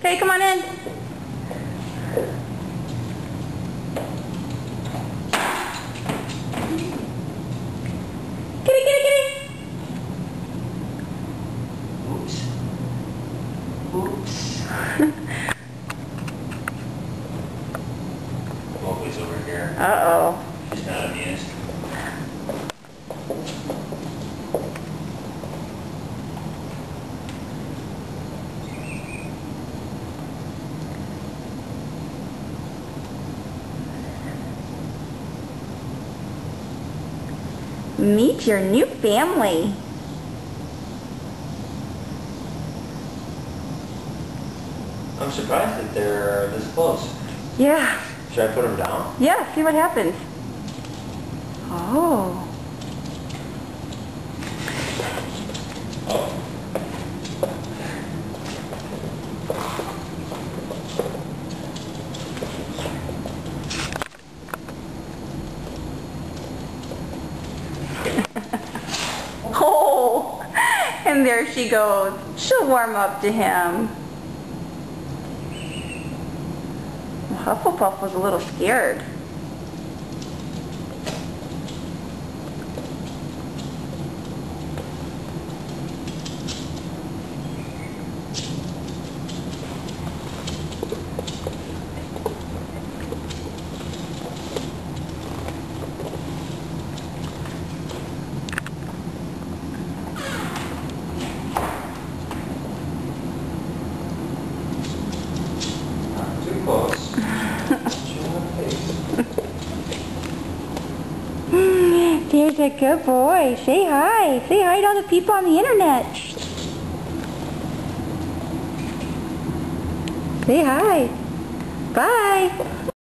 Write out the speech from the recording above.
Okay, come on in. Kitty, kitty, kitty. Oops. Oops. Mowgli's over here. Uh-oh. He's not amused. Meet your new family. I'm surprised that they're this close. Yeah. Should I put them down? Yeah, see what happens. Oh. Oh. Oh. And there she goes. She'll warm up to him. Hufflepuff was a little scared. Not too close. There's a good boy. Say hi. Say hi to all the people on the internet. Say hi. Bye.